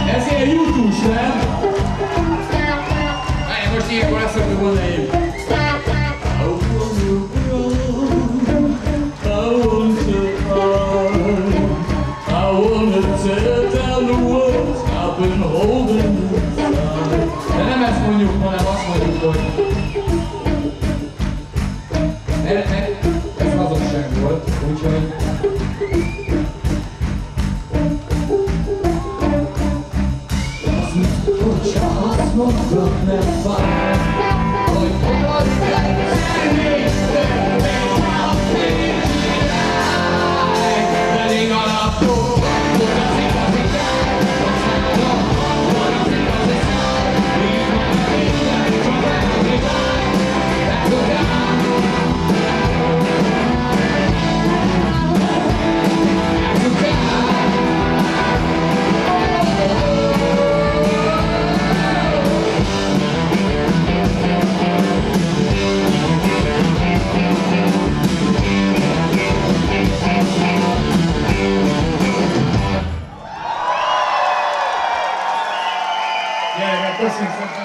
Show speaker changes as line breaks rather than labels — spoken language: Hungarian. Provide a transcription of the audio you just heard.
Ez ilyen YouTube-s, nem? Várj, most ilyenkor azt mondjuk volna én. De nem ezt mondjuk, hanem azt mondjuk, hogy ez hazugság volt, úgyhogy azt mondod, nem fáj, hogy fogad fel, elég alapú. Köszönöm szépen!